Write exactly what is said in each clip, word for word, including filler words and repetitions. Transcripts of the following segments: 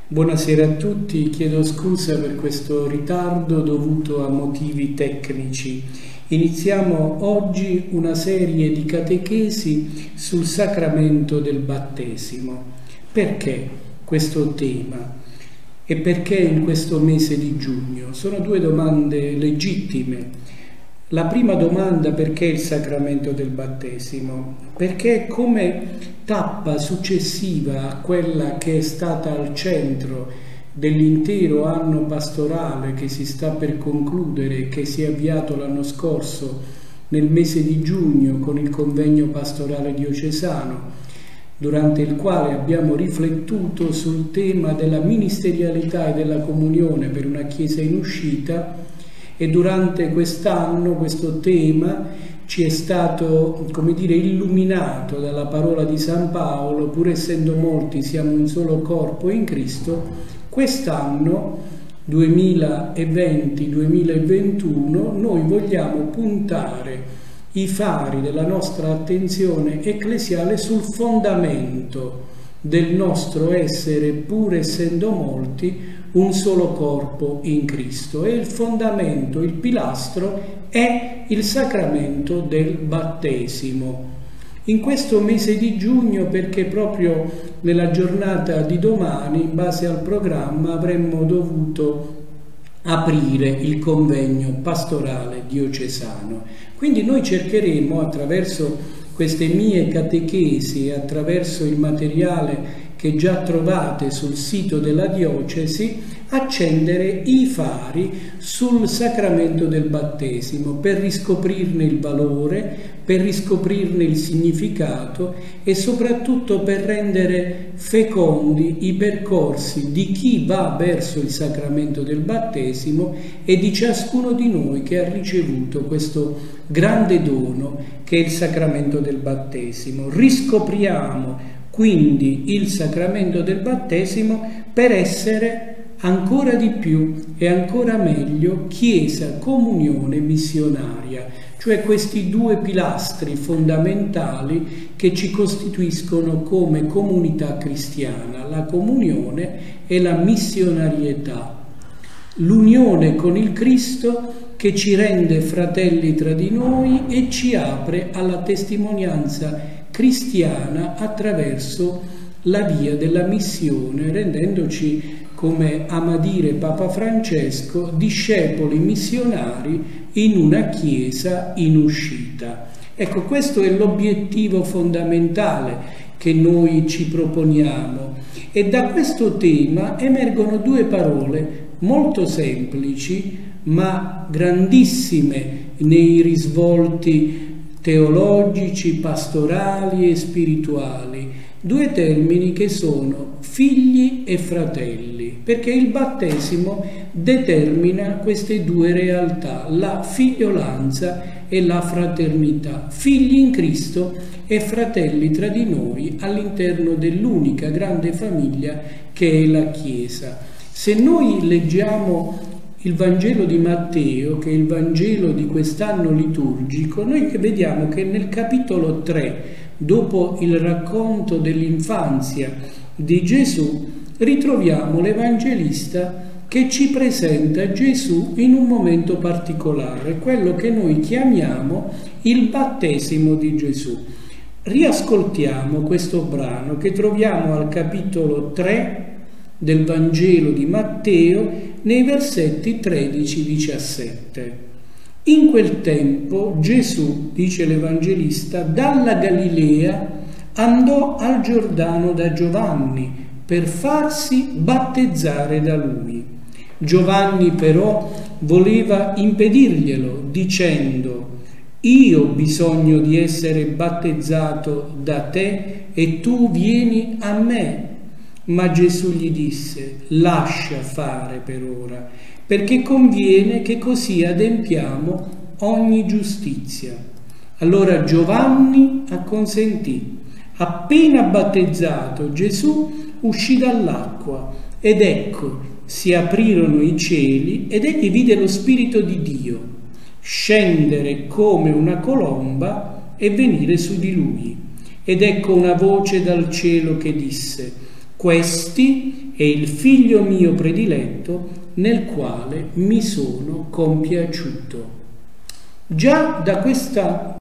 Buonasera a tutti, chiedo scusa per questo ritardo dovuto a motivi tecnici. Iniziamo oggi una serie di catechesi sul sacramento del battesimo. Perché questo tema? E perché in questo mese di giugno? Sono due domande legittime. La prima domanda: perché il sacramento del battesimo? Perché come tappa successiva a quella che è stata al centro dell'intero anno pastorale che si sta per concludere, che si è avviato l'anno scorso nel mese di giugno con il convegno pastorale diocesano, durante il quale abbiamo riflettuto sul tema della ministerialità e della comunione per una Chiesa in uscita. E durante quest'anno questo tema ci è stato, come dire, illuminato dalla parola di San Paolo: pur essendo molti siamo un solo corpo in Cristo. Quest'anno duemilaventi duemilaventuno noi vogliamo puntare i fari della nostra attenzione ecclesiale sul fondamento del nostro essere, pur essendo molti, un solo corpo in Cristo. E il fondamento, il pilastro, è il sacramento del battesimo. In questo mese di giugno, perché proprio nella giornata di domani, in base al programma, avremmo dovuto aprire il convegno pastorale diocesano. Quindi noi cercheremo, attraverso queste mie catechesi e attraverso il materiale che già trovate sul sito della diocesi, accendere i fari sul sacramento del battesimo per riscoprirne il valore, per riscoprirne il significato e soprattutto per rendere fecondi i percorsi di chi va verso il sacramento del battesimo e di ciascuno di noi che ha ricevuto questo grande dono che è il sacramento del battesimo. Riscopriamo quindi il sacramento del battesimo per essere ancora di più e ancora meglio Chiesa, comunione, missionaria, cioè questi due pilastri fondamentali che ci costituiscono come comunità cristiana: la comunione e la missionarietà, l'unione con il Cristo che ci rende fratelli tra di noi e ci apre alla testimonianza cristiana attraverso la via della missione, rendendoci, come ama dire Papa Francesco, discepoli missionari in una Chiesa in uscita. Ecco, questo è l'obiettivo fondamentale che noi ci proponiamo. E da questo tema emergono due parole molto semplici, ma grandissime nei risvolti teologici, pastorali e spirituali. Due termini che sono figli e fratelli, perché il battesimo determina queste due realtà, la figliolanza e la fraternità, figli in Cristo e fratelli tra di noi all'interno dell'unica grande famiglia che è la Chiesa. Se noi leggiamo il Vangelo di Matteo, che è il Vangelo di quest'anno liturgico, noi vediamo che nel capitolo tre, dopo il racconto dell'infanzia di Gesù, ritroviamo l'Evangelista che ci presenta Gesù in un momento particolare, quello che noi chiamiamo il battesimo di Gesù. Riascoltiamo questo brano che troviamo al capitolo tre del Vangelo di Matteo, nei versetti tredici diciassette. In quel tempo Gesù, dice l'Evangelista, dalla Galilea andò al Giordano da Giovanni per farsi battezzare da lui. Giovanni però voleva impedirglielo, dicendo: io ho bisogno di essere battezzato da te e tu vieni a me. Ma Gesù gli disse: lascia fare per ora, perché conviene che così adempiamo ogni giustizia. Allora Giovanni acconsentì. Appena battezzato, Gesù uscì dall'acqua ed ecco, si aprirono i cieli ed egli vide lo Spirito di Dio scendere come una colomba e venire su di lui. Ed ecco una voce dal cielo che disse: Questi è il figlio mio prediletto nel quale mi sono compiaciuto. Già da questa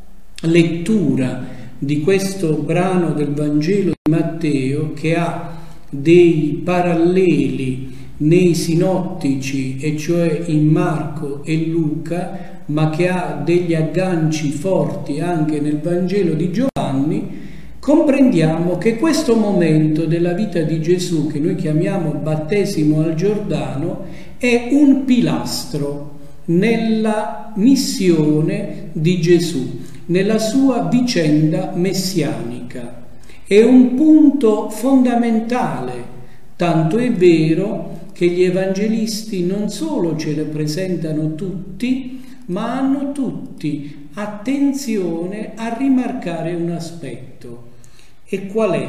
lettura di questo brano del Vangelo di Matteo, che ha dei paralleli nei sinottici, e cioè in Marco e Luca, ma che ha degli agganci forti anche nel Vangelo di Giovanni, comprendiamo che questo momento della vita di Gesù, che noi chiamiamo battesimo al Giordano, è un pilastro nella missione di Gesù, nella sua vicenda messianica. È un punto fondamentale, tanto è vero che gli evangelisti non solo ce le presentano tutti, ma hanno tutti attenzione a rimarcare un aspetto. E qual è?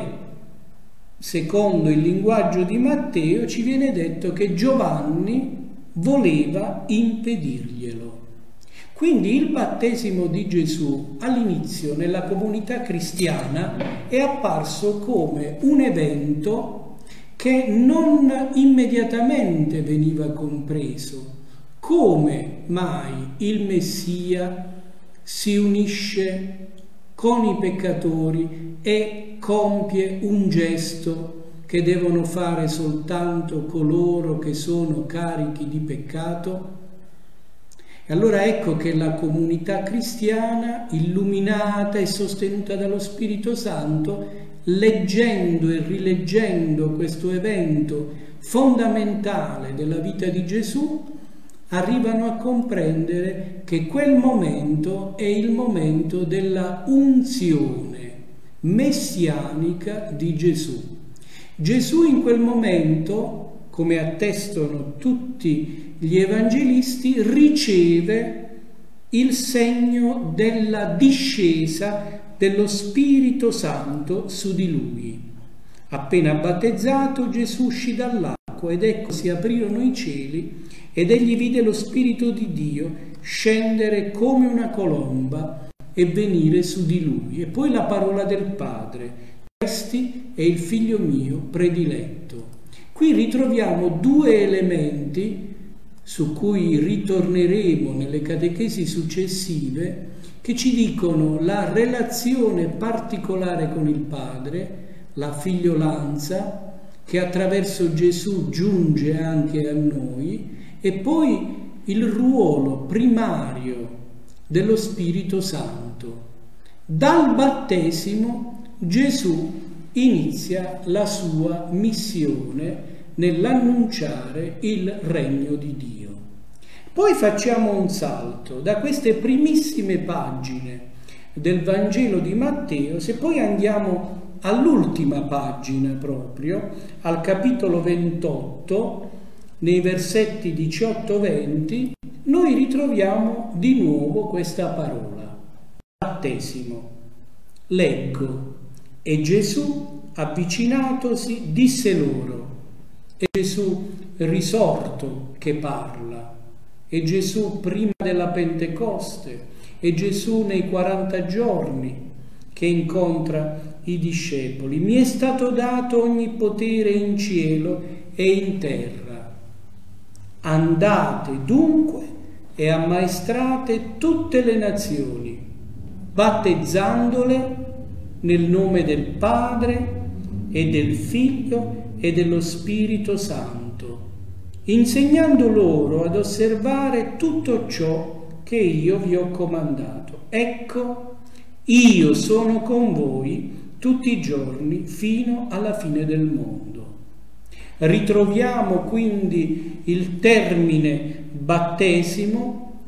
Secondo il linguaggio di Matteo ci viene detto che Giovanni voleva impedirglielo. Quindi il battesimo di Gesù all'inizio nella comunità cristiana è apparso come un evento che non immediatamente veniva compreso. Come mai il Messia si unisce con i peccatori e compie un gesto che devono fare soltanto coloro che sono carichi di peccato? E allora ecco che la comunità cristiana, illuminata e sostenuta dallo Spirito Santo, leggendo e rileggendo questo evento fondamentale della vita di Gesù, arrivano a comprendere che quel momento è il momento della unzione messianica di Gesù. Gesù in quel momento, come attestano tutti gli evangelisti, riceve il segno della discesa dello Spirito Santo su di lui. Appena battezzato, Gesù uscì dall'acqua ed ecco si aprirono i cieli ed egli vide lo Spirito di Dio scendere come una colomba e venire su di lui. E poi la parola del Padre: questi è il figlio mio prediletto. Qui ritroviamo due elementi su cui ritorneremo nelle catechesi successive, che ci dicono la relazione particolare con il Padre, la figliolanza, che attraverso Gesù giunge anche a noi, e poi il ruolo primario dello Spirito Santo. Dal battesimo Gesù inizia la sua missione nell'annunciare il regno di Dio. Poi facciamo un salto da queste primissime pagine del Vangelo di Matteo, se poi andiamo all'ultima pagina proprio, al capitolo ventotto, nei versetti diciotto venti, noi ritroviamo di nuovo questa parola: battesimo. Leggo: e Gesù, avvicinatosi, disse loro. È Gesù risorto che parla, è Gesù prima della Pentecoste, è Gesù nei quaranta giorni che incontra i discepoli. Mi è stato dato ogni potere in cielo e in terra. Andate dunque e ammaestrate tutte le nazioni, battezzandole nel nome del Padre e del Figlio e dello Spirito Santo, insegnando loro ad osservare tutto ciò che io vi ho comandato. Ecco, io sono con voi tutti i giorni fino alla fine del mondo. Ritroviamo quindi il termine battesimo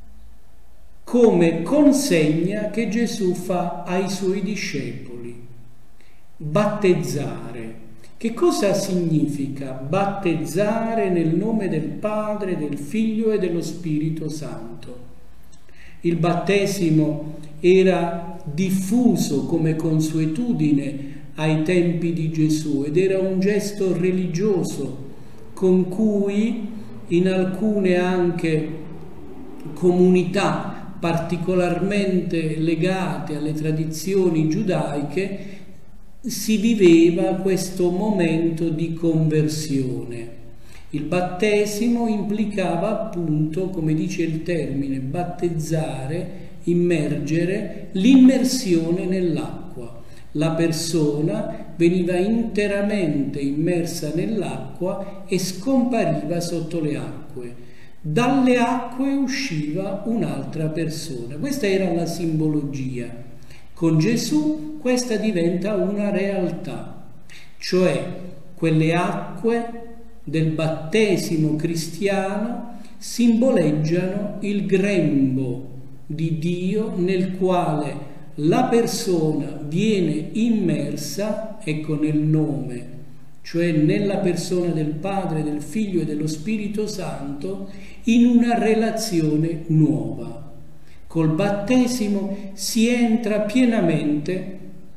come consegna che Gesù fa ai suoi discepoli. Battezzare. Che cosa significa battezzare nel nome del Padre, del Figlio e dello Spirito Santo? Il battesimo era diffuso come consuetudine ai tempi di Gesù ed era un gesto religioso con cui in alcune anche comunità particolarmente legate alle tradizioni giudaiche si viveva questo momento di conversione. Il battesimo implicava appunto, come dice il termine, battezzare, immergere, l'immersione nell'acqua. La persona veniva interamente immersa nell'acqua e scompariva sotto le acque. Dalle acque usciva un'altra persona. Questa era la simbologia. Con Gesù questa diventa una realtà, cioè quelle acque del battesimo cristiano simboleggiano il grembo di Dio nel quale la persona viene immersa, ecco, nel nome, cioè nella persona del Padre, del Figlio e dello Spirito Santo, in una relazione nuova. Col battesimo si entra pienamente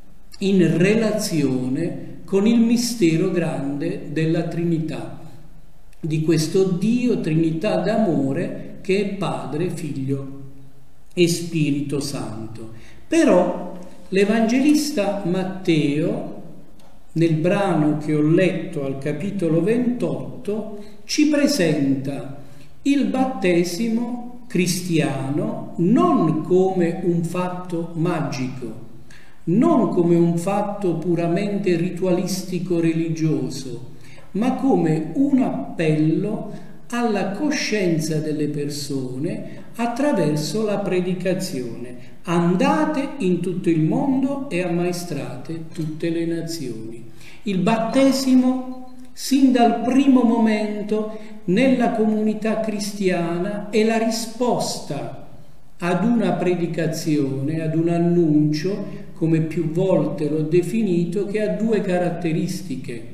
in relazione con il mistero grande della Trinità, di questo Dio, Trinità d'amore, che è Padre, Figlio e Spirito Santo. Però l'Evangelista Matteo, nel brano che ho letto al capitolo ventotto, ci presenta il battesimo cristiano non come un fatto magico, non come un fatto puramente ritualistico religioso, ma come un appello alla coscienza delle persone attraverso la predicazione. Andate in tutto il mondo e ammaestrate tutte le nazioni. Il battesimo, sin dal primo momento nella comunità cristiana, è la risposta ad una predicazione, ad un annuncio, come più volte l'ho definito, che ha due caratteristiche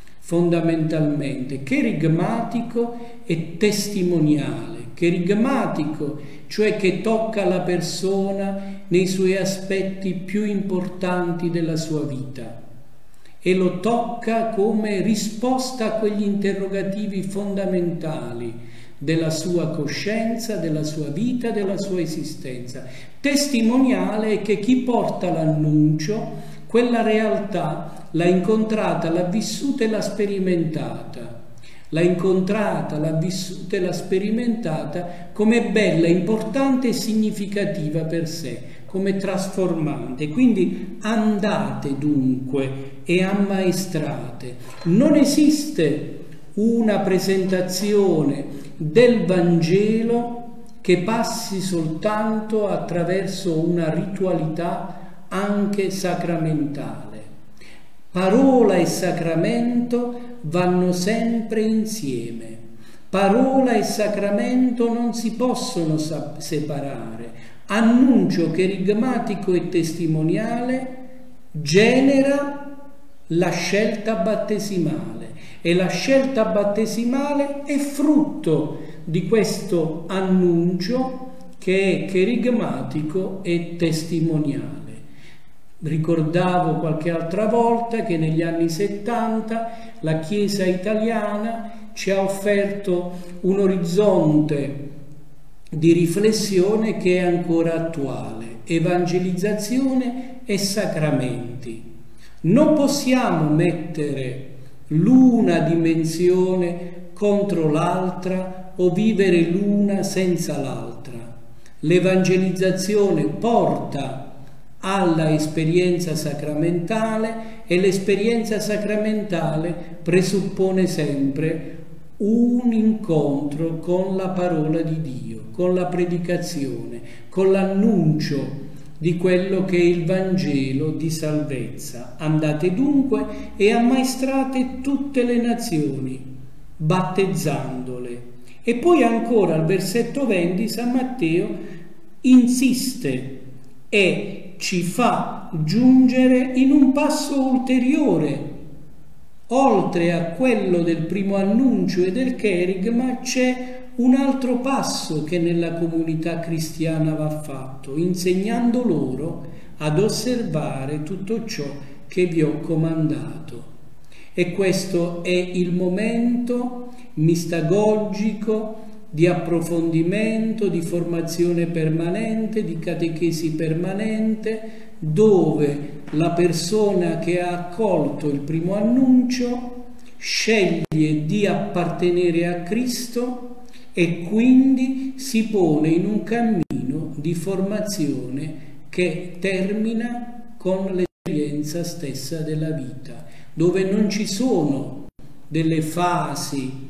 fondamentalmente: cherigmatico e testimoniale. Cherigmatico, cioè che tocca la persona nei suoi aspetti più importanti della sua vita e lo tocca come risposta a quegli interrogativi fondamentali della sua coscienza, della sua vita, della sua esistenza. Testimoniale è che chi porta l'annuncio quella realtà l'ha incontrata, l'ha vissuta e l'ha sperimentata. L'ha incontrata, l'ha vissuta e l'ha sperimentata come bella, importante e significativa per sé, come trasformante. Quindi andate dunque e ammaestrate. Non esiste una presentazione del Vangelo che passi soltanto attraverso una ritualità anche sacramentale. Parola e sacramento vanno sempre insieme. Parola e sacramento non si possono separare. Annuncio cherigmatico e testimoniale genera la scelta battesimale e la scelta battesimale è frutto di questo annuncio che è cherigmatico e testimoniale. Ricordavo qualche altra volta che negli anni settanta la Chiesa italiana ci ha offerto un orizzonte di riflessione che è ancora attuale: evangelizzazione e sacramenti. Non possiamo mettere l'una dimensione contro l'altra o vivere l'una senza l'altra. L'evangelizzazione porta alla esperienza sacramentale e l'esperienza sacramentale presuppone sempre un incontro con la parola di Dio, con la predicazione, con l'annuncio di quello che è il Vangelo di salvezza. Andate dunque e ammaestrate tutte le nazioni, battezzandole. E poi ancora al versetto venti San Matteo insiste e ci fa giungere in un passo ulteriore. Oltre a quello del primo annuncio e del cherigma c'è un altro passo che nella comunità cristiana va fatto, insegnando loro ad osservare tutto ciò che vi ho comandato. E questo è il momento mistagogico di approfondimento, di formazione permanente, di catechesi permanente dove la persona che ha accolto il primo annuncio sceglie di appartenere a Cristo e quindi si pone in un cammino di formazione che termina con l'esperienza stessa della vita, dove non ci sono delle fasi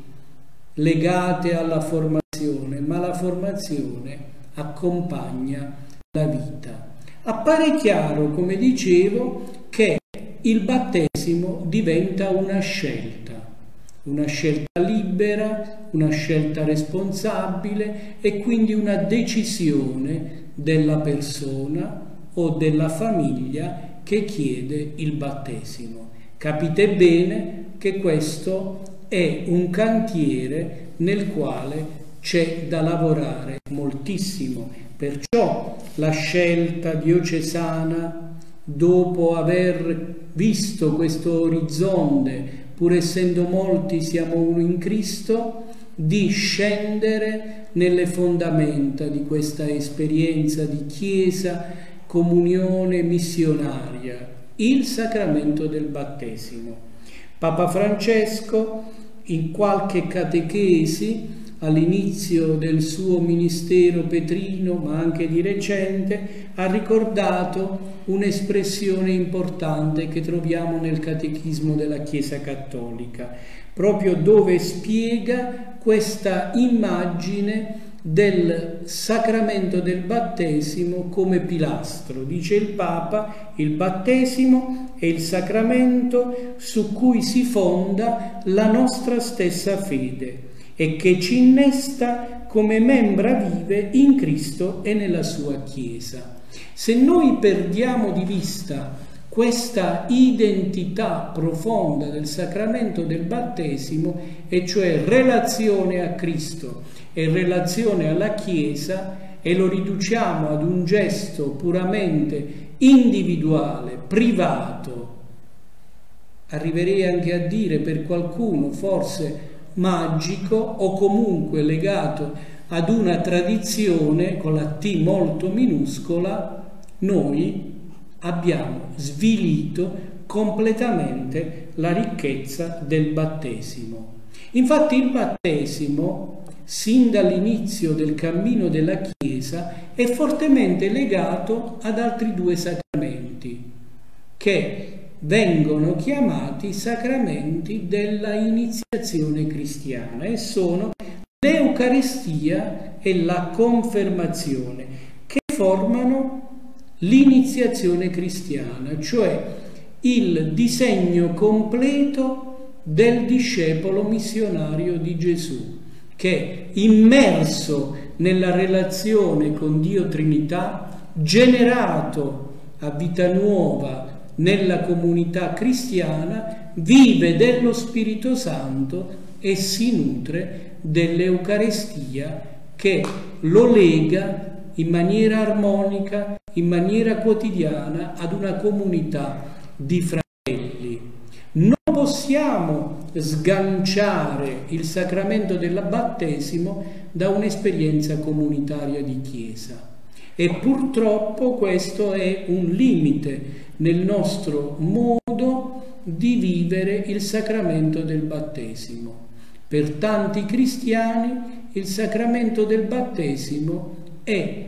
legate alla formazione, ma la formazione accompagna la vita. Appare chiaro, come dicevo, che il battesimo diventa una scelta, una scelta libera, una scelta responsabile e quindi una decisione della persona o della famiglia che chiede il battesimo. Capite bene che questo è un cantiere nel quale c'è da lavorare moltissimo. Perciò la scelta diocesana, dopo aver visto questo orizzonte, pur essendo molti siamo uno in Cristo, di scendere nelle fondamenta di questa esperienza di Chiesa, comunione missionaria, il sacramento del battesimo. Papa Francesco, in qualche catechesi, all'inizio del suo ministero petrino, ma anche di recente, ha ricordato un'espressione importante che troviamo nel Catechismo della Chiesa Cattolica, proprio dove spiega questa immagine del sacramento del battesimo come pilastro. Dice il Papa: il battesimo è il sacramento su cui si fonda la nostra stessa fede e che ci innesta come membra vive in Cristo e nella sua Chiesa. Se noi perdiamo di vista questa identità profonda del sacramento del battesimo, e cioè relazione a Cristo e relazione alla Chiesa, e lo riduciamo ad un gesto puramente individuale, privato, arriverei anche a dire per qualcuno forse magico, o comunque legato ad una tradizione con la T molto minuscola, noi abbiamo svilito completamente la ricchezza del battesimo. Infatti il battesimo, sin dall'inizio del cammino della Chiesa, è fortemente legato ad altri due sacramenti che vengono chiamati sacramenti della iniziazione cristiana, e sono l'Eucaristia e la confermazione, che formano l'iniziazione cristiana, cioè il disegno completo del discepolo missionario di Gesù, che immerso nella relazione con Dio Trinità, generato a vita nuova nella comunità cristiana, vive dello Spirito Santo e si nutre dell'Eucaristia, che lo lega in maniera armonica, in maniera quotidiana ad una comunità di fratelli. Non possiamo sganciare il sacramento del battesimo da un'esperienza comunitaria di Chiesa, e purtroppo questo è un limite nel nostro modo di vivere il sacramento del battesimo. Per tanti cristiani il sacramento del battesimo è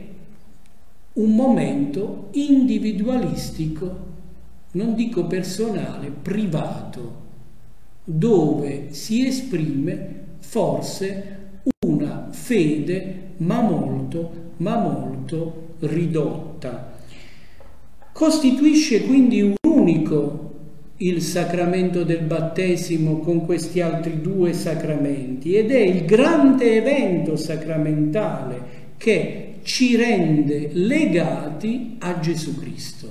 un momento individualistico, non dico personale, privato, dove si esprime forse una fede ma molto, ma molto ridotta. Costituisce quindi un unico il sacramento del battesimo con questi altri due sacramenti, ed è il grande evento sacramentale che ci rende legati a Gesù Cristo.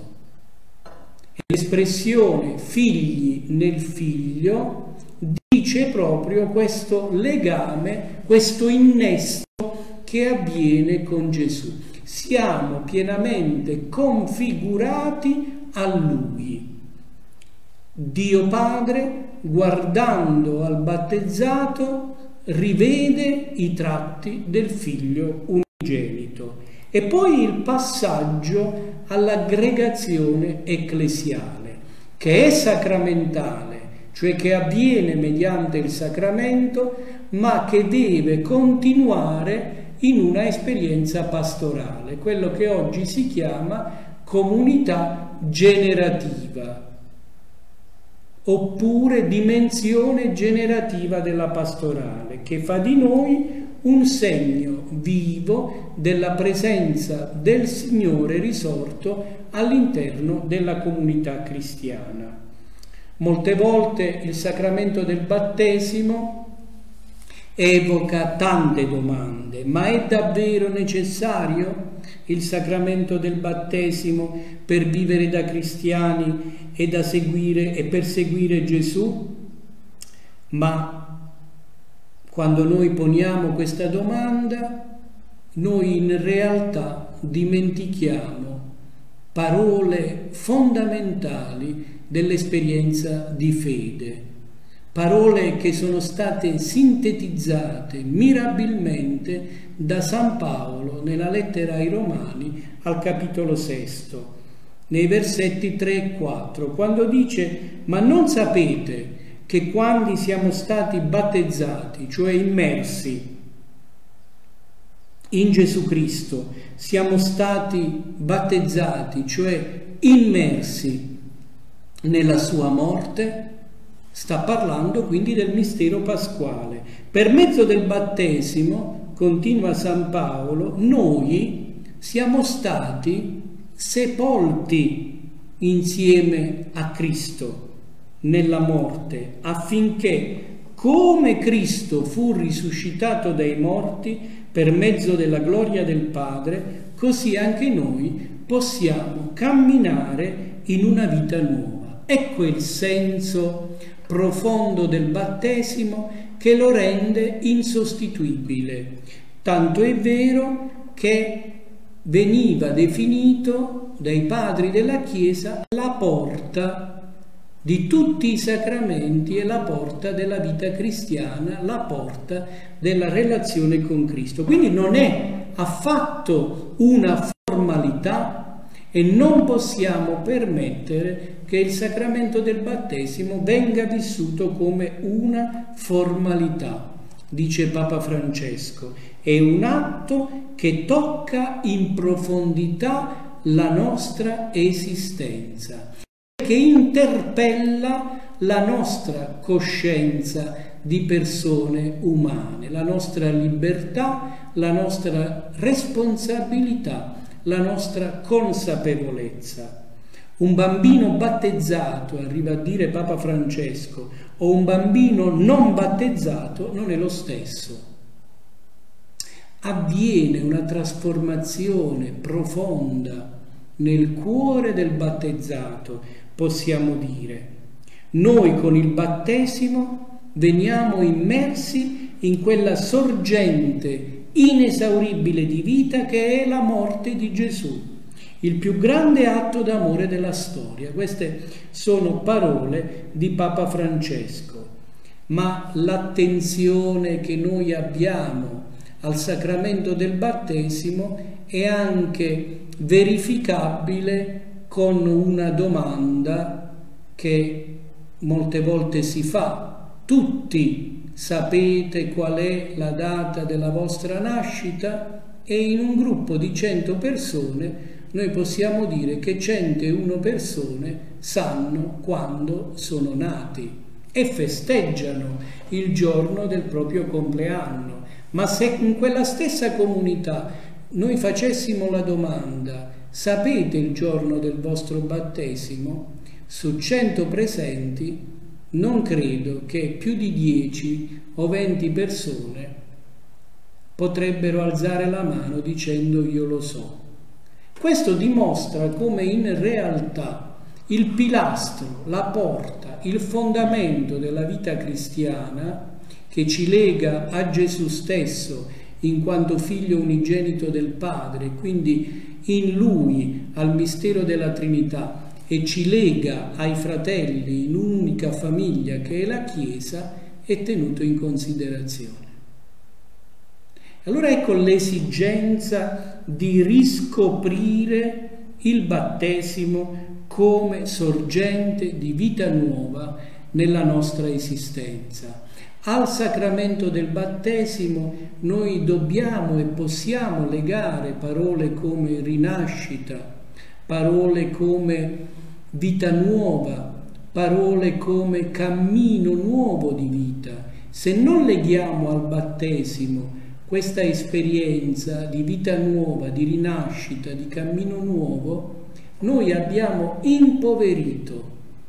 L'espressione figli nel figlio dice proprio questo legame, questo innesto che avviene con Gesù. Siamo pienamente configurati a Lui. Dio Padre, guardando al battezzato, rivede i tratti del Figlio unigenito. E poi il passaggio all'aggregazione ecclesiale, che è sacramentale, cioè che avviene mediante il sacramento, ma che deve continuare in una esperienza pastorale, quello che oggi si chiama comunità generativa, oppure dimensione generativa della pastorale, che fa di noi un segno vivo della presenza del Signore risorto all'interno della comunità cristiana. Molte volte il sacramento del battesimo evoca tante domande: ma è davvero necessario il sacramento del battesimo per vivere da cristiani e da seguire e per seguire Gesù? Ma quando noi poniamo questa domanda, noi in realtà dimentichiamo parole fondamentali dell'esperienza di fede, parole che sono state sintetizzate mirabilmente da San Paolo nella lettera ai Romani al capitolo sesto, nei versetti tre e quattro, quando dice: ma non sapete che quando siamo stati battezzati, cioè immersi in Gesù Cristo, siamo stati battezzati, cioè immersi nella sua morte? Sta parlando quindi del mistero pasquale. Per mezzo del battesimo, continua San Paolo, noi siamo stati sepolti insieme a Cristo nella morte, affinché, come Cristo fu risuscitato dai morti per mezzo della gloria del Padre, così anche noi possiamo camminare in una vita nuova. Ecco il senso profondo del battesimo che lo rende insostituibile. Tanto è vero che veniva definito dai padri della Chiesa la porta di tutti i sacramenti e la porta della vita cristiana, la porta della relazione con Cristo. Quindi non è affatto una formalità e non possiamo permettere che il sacramento del battesimo venga vissuto come una formalità. Dice Papa Francesco, è un atto che tocca in profondità la nostra esistenza, che interpella la nostra coscienza di persone umane, la nostra libertà, la nostra responsabilità, la nostra consapevolezza. Un bambino battezzato, arriva a dire Papa Francesco, o un bambino non battezzato non è lo stesso. Avviene una trasformazione profonda nel cuore del battezzato, possiamo dire. Noi con il battesimo veniamo immersi in quella sorgente inesauribile di vita che è la morte di Gesù, il più grande atto d'amore della storia. Queste sono parole di Papa Francesco. Ma l'attenzione che noi abbiamo al sacramento del battesimo è anche verificabile con una domanda che molte volte si fa: tutti sapete qual è la data della vostra nascita? E in un gruppo di cento persone noi possiamo dire che centouno persone sanno quando sono nati e festeggiano il giorno del proprio compleanno. Ma se in quella stessa comunità noi facessimo la domanda: sapete il giorno del vostro battesimo? Su cento presenti non credo che più di dieci o venti persone potrebbero alzare la mano dicendo io lo so. Questo dimostra come in realtà il pilastro, la porta, il fondamento della vita cristiana che ci lega a Gesù stesso in quanto figlio unigenito del Padre, quindi in Lui al mistero della Trinità, e ci lega ai fratelli in un'unica famiglia che è la Chiesa, è tenuto in considerazione. Allora ecco l'esigenza di riscoprire il battesimo come sorgente di vita nuova nella nostra esistenza. Al sacramento del battesimo noi dobbiamo e possiamo legare parole come rinascita, parole come vita nuova, parole come cammino nuovo di vita. Se non leghiamo al battesimo questa esperienza di vita nuova, di rinascita, di cammino nuovo, noi abbiamo impoverito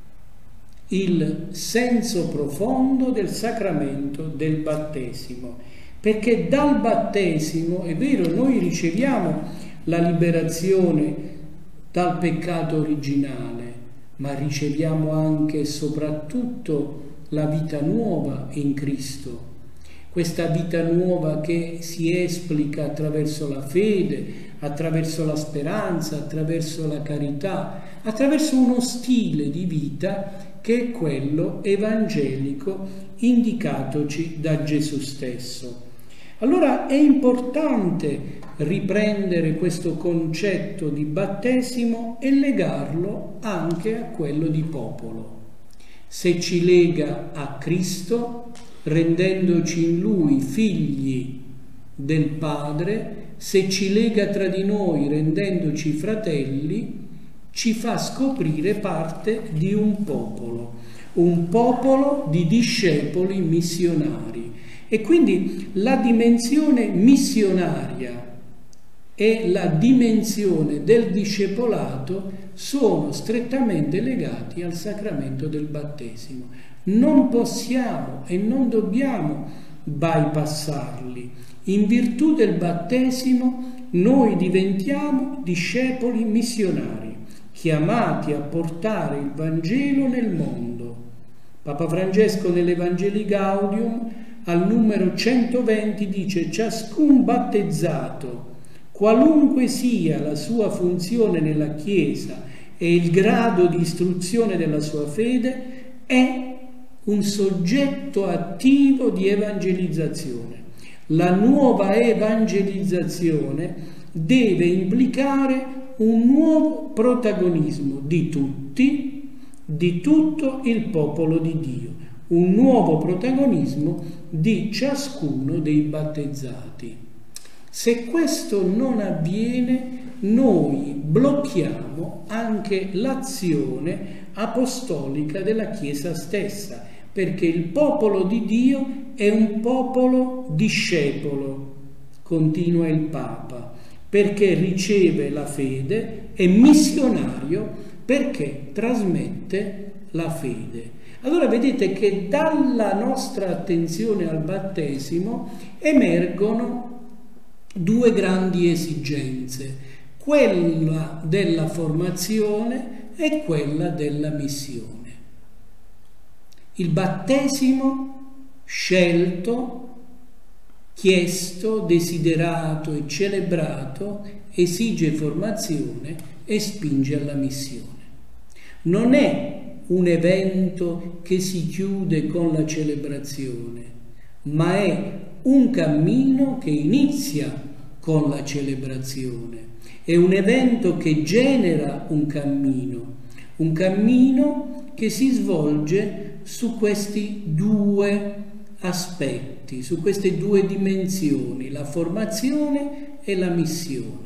il senso profondo del sacramento del battesimo, perché dal battesimo, è vero, noi riceviamo la liberazione dal peccato originale, ma riceviamo anche e soprattutto la vita nuova in Cristo. Questa vita nuova che si esplica attraverso la fede, attraverso la speranza, attraverso la carità, attraverso uno stile di vita che è quello evangelico indicatoci da Gesù stesso. Allora è importante riprendere questo concetto di battesimo e legarlo anche a quello di popolo. Se ci lega a Cristo, rendendoci in Lui figli del Padre, se ci lega tra di noi rendendoci fratelli, ci fa scoprire parte di un popolo, un popolo di discepoli missionari. E quindi la dimensione missionaria e la dimensione del discepolato sono strettamente legati al sacramento del battesimo. Non possiamo e non dobbiamo bypassarli. In virtù del battesimo noi diventiamo discepoli missionari, chiamati a portare il Vangelo nel mondo. Papa Francesco nell'Evangelii Gaudium al numero centoventi dice: ciascun battezzato, qualunque sia la sua funzione nella Chiesa e il grado di istruzione della sua fede, è un soggetto attivo di evangelizzazione. La nuova evangelizzazione deve implicare un nuovo protagonismo di tutti, di tutto il popolo di Dio, un nuovo protagonismo di ciascuno dei battezzati. Se questo non avviene, noi blocchiamo anche l'azione apostolica della Chiesa stessa, perché il popolo di Dio è un popolo discepolo, continua il Papa, perché riceve la fede, è missionario perché trasmette la fede. Allora vedete che dalla nostra attenzione al battesimo emergono due grandi esigenze, quella della formazione e quella della missione. Il battesimo scelto, chiesto, desiderato e celebrato esige formazione e spinge alla missione. Non è un evento che si chiude con la celebrazione, ma è un cammino che inizia con la celebrazione. È un evento che genera un cammino, un cammino che si svolge su questi due aspetti, su queste due dimensioni, la formazione e la missione.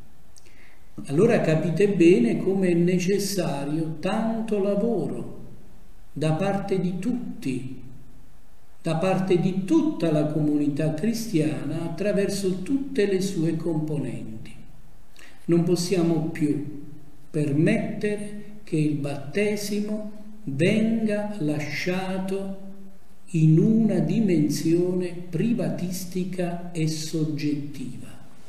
Allora capite bene come è necessario tanto lavoro da parte di tutti, da parte di tutta la comunità cristiana attraverso tutte le sue componenti. Non possiamo più permettere che il battesimo venga lasciato in una dimensione privatistica e soggettiva.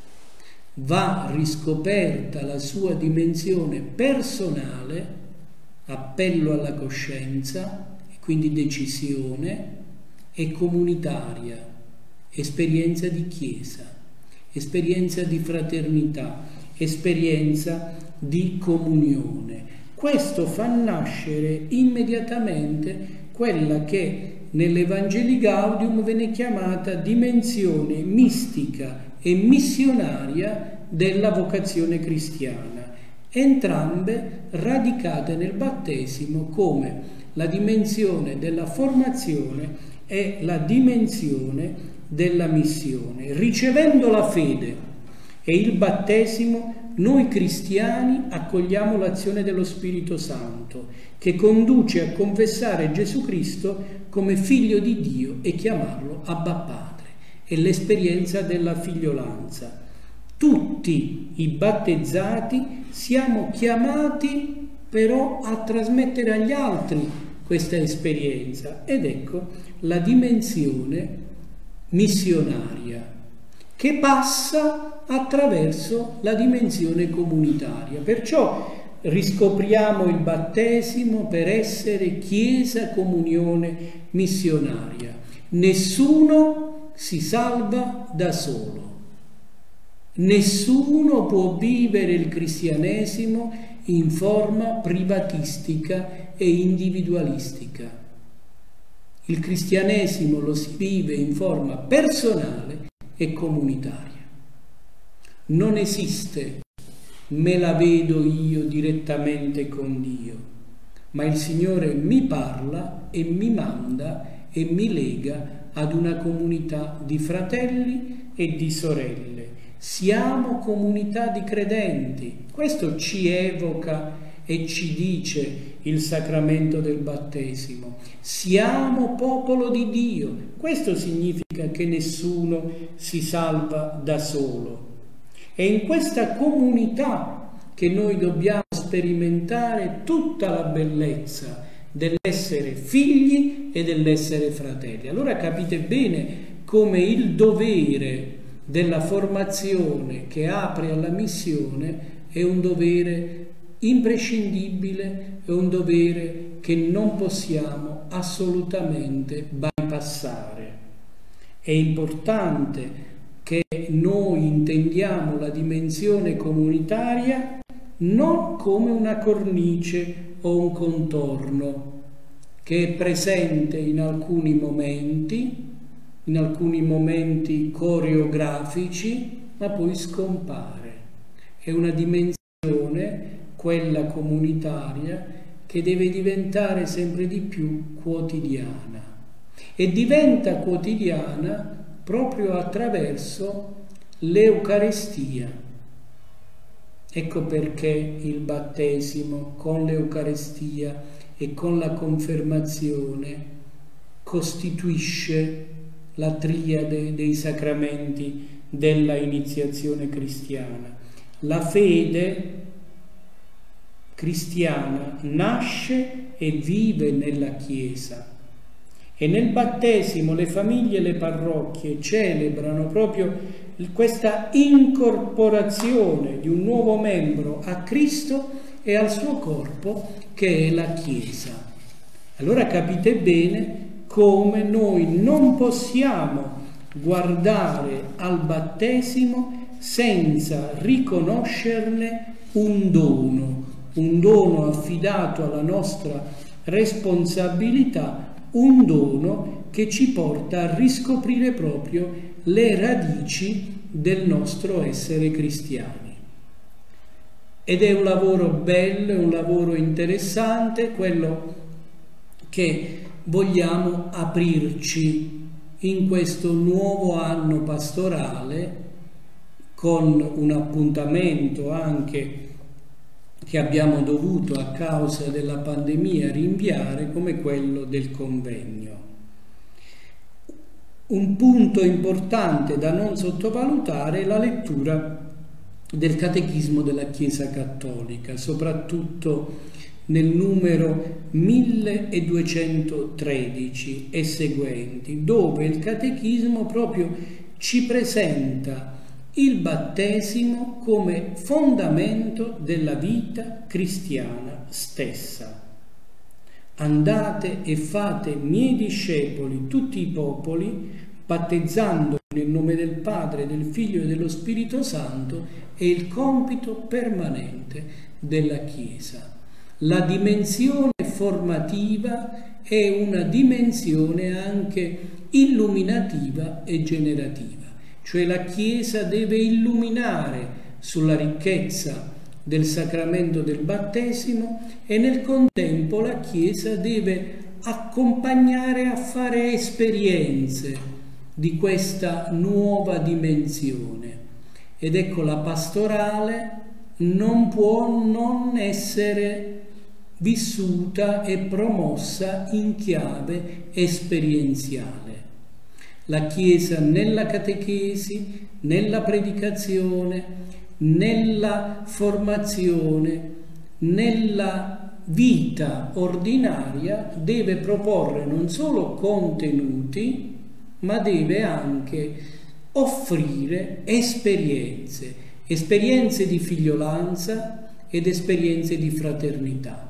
Va riscoperta la sua dimensione personale, appello alla coscienza, e quindi decisione, e comunitaria, esperienza di Chiesa, esperienza di fraternità, esperienza di comunione. Questo fa nascere immediatamente quella che nell'Evangelii Gaudium viene chiamata dimensione mistica e missionaria della vocazione cristiana. entrambe radicate nel battesimo come la dimensione della formazione e la dimensione della missione. Ricevendo la fede e il battesimo, noi cristiani accogliamo l'azione dello Spirito Santo, che conduce a confessare Gesù Cristo come Figlio di Dio e chiamarlo Abba Padre. È l'esperienza della figliolanza. Tutti i battezzati siamo chiamati però a trasmettere agli altri questa esperienza, ed ecco la dimensione missionaria che passa attraverso la dimensione comunitaria. Perciò riscopriamo il battesimo per essere Chiesa, comunione missionaria. Nessuno si salva da solo. Nessuno può vivere il cristianesimo in forma privatistica e individualistica. Il cristianesimo lo si vive in forma personale e comunitaria. Non esiste me la vedo io direttamente con Dio, ma il Signore mi parla e mi manda e mi lega ad una comunità di fratelli e di sorelle. Siamo comunità di credenti. Questo ci evoca e ci dice il sacramento del battesimo. Siamo popolo di Dio. Questo significa che nessuno si salva da solo. È in questa comunità che noi dobbiamo sperimentare tutta la bellezza dell'essere figli e dell'essere fratelli. Allora capite bene come il dovere della formazione che apre alla missione è un dovere imprescindibile, è un dovere che non possiamo assolutamente bypassare. È importante che noi intendiamo la dimensione comunitaria non come una cornice o un contorno che è presente in alcuni momenti, in alcuni momenti coreografici, ma poi scompare. È una dimensione, quella comunitaria, che deve diventare sempre di più quotidiana. E diventa quotidiana proprio attraverso l'Eucaristia. Ecco perché il battesimo con l'Eucaristia e con la confermazione costituisce la triade dei sacramenti della iniziazione cristiana. La fede cristiana nasce e vive nella Chiesa. E nel battesimo le famiglie e le parrocchie celebrano proprio questa incorporazione di un nuovo membro a Cristo e al suo corpo, che è la Chiesa. Allora capite bene come noi non possiamo guardare al battesimo senza riconoscerne un dono, un dono affidato alla nostra responsabilità, un dono che ci porta a riscoprire proprio le radici del nostro essere cristiani. Ed è un lavoro bello, è un lavoro interessante, quello che vogliamo aprirci in questo nuovo anno pastorale, con un appuntamento anche che abbiamo dovuto a causa della pandemia rinviare, come quello del convegno. Un punto importante da non sottovalutare è la lettura del Catechismo della Chiesa Cattolica, soprattutto nel numero milleduecentotredici e seguenti, dove il Catechismo proprio ci presenta il battesimo come fondamento della vita cristiana stessa. Andate e fate miei discepoli tutti i popoli, battezzandoli nel nome del Padre, del Figlio e dello Spirito Santo, è il compito permanente della Chiesa. La dimensione formativa è una dimensione anche illuminativa e generativa, cioè la Chiesa deve illuminare sulla ricchezza del sacramento del battesimo e nel contempo la Chiesa deve accompagnare a fare esperienze di questa nuova dimensione. Ed ecco, la pastorale non può non essere vissuta e promossa in chiave esperienziale. La Chiesa nella catechesi, nella predicazione, nella formazione, nella vita ordinaria deve proporre non solo contenuti, ma deve anche offrire esperienze, esperienze di figliolanza ed esperienze di fraternità.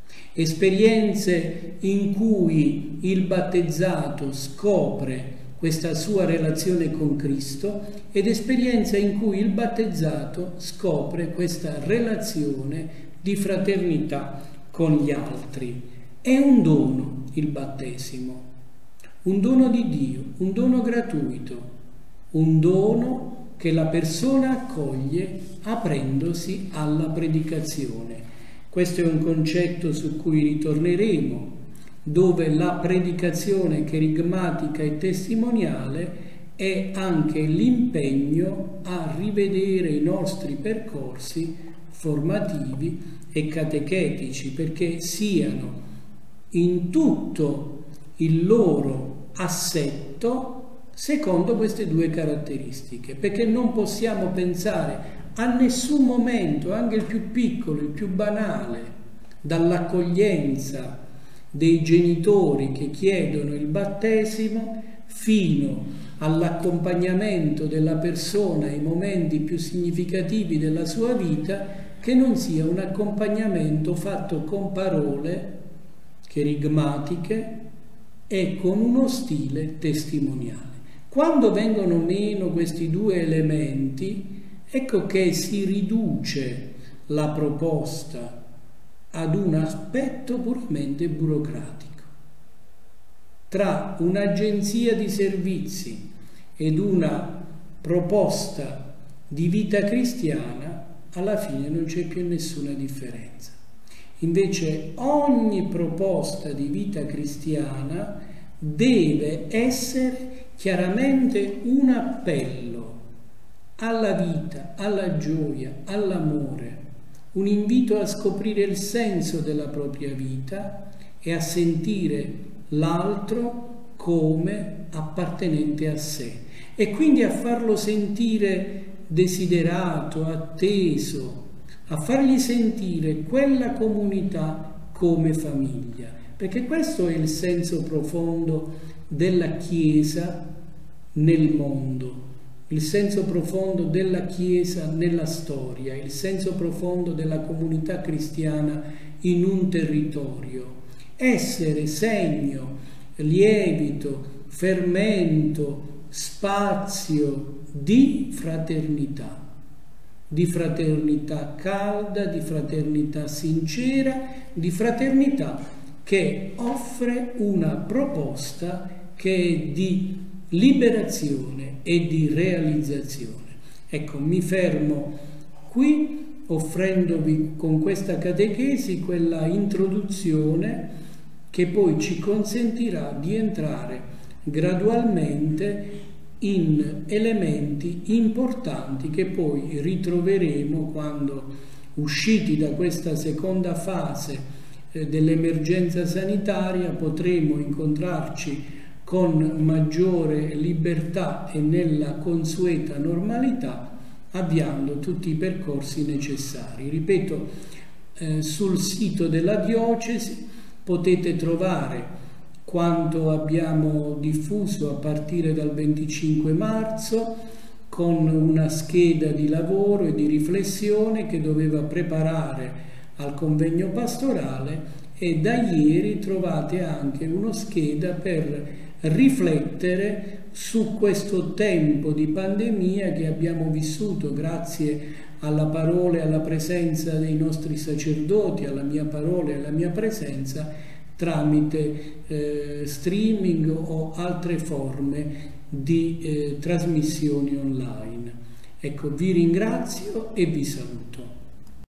Esperienze in cui il battezzato scopre questa sua relazione con Cristo ed esperienza in cui il battezzato scopre questa relazione di fraternità con gli altri. È un dono il battesimo, un dono di Dio, un dono gratuito, un dono che la persona accoglie aprendosi alla predicazione. Questo è un concetto su cui ritorneremo, dove la predicazione cherigmatica e testimoniale è anche l'impegno a rivedere i nostri percorsi formativi e catechetici, perché siano in tutto il loro assetto secondo queste due caratteristiche, perché non possiamo pensare a nessun momento, anche il più piccolo, il più banale, dall'accoglienza dei genitori che chiedono il battesimo fino all'accompagnamento della persona ai momenti più significativi della sua vita, che non sia un accompagnamento fatto con parole cherigmatiche e con uno stile testimoniale. Quando vengono meno questi due elementi, ecco che si riduce la proposta ad un aspetto puramente burocratico. Tra un'agenzia di servizi ed una proposta di vita cristiana, alla fine non c'è più nessuna differenza. Invece ogni proposta di vita cristiana deve essere chiaramente un appello alla vita, alla gioia, all'amore, un invito a scoprire il senso della propria vita e a sentire l'altro come appartenente a sé e quindi a farlo sentire desiderato, atteso, a fargli sentire quella comunità come famiglia, perché questo è il senso profondo della Chiesa nel mondo, il senso profondo della Chiesa nella storia, il senso profondo della comunità cristiana in un territorio. Essere segno, lievito, fermento, spazio di fraternità, di fraternità calda, di fraternità sincera, di fraternità che offre una proposta che è di liberazione e di realizzazione. Ecco, mi fermo qui offrendovi con questa catechesi quella introduzione che poi ci consentirà di entrare gradualmente in elementi importanti che poi ritroveremo quando, usciti da questa seconda fase eh, dell'emergenza sanitaria, potremo incontrarci con maggiore libertà e nella consueta normalità, avviando tutti i percorsi necessari. Ripeto, eh, sul sito della diocesi potete trovare quanto abbiamo diffuso a partire dal venticinque marzo, con una scheda di lavoro e di riflessione che doveva preparare al convegno pastorale, e da ieri trovate anche uno scheda per riflettere su questo tempo di pandemia che abbiamo vissuto grazie alla parola e alla presenza dei nostri sacerdoti, alla mia parola e alla mia presenza, tramite eh, streaming o altre forme di eh, trasmissioni online. Ecco, vi ringrazio e vi saluto.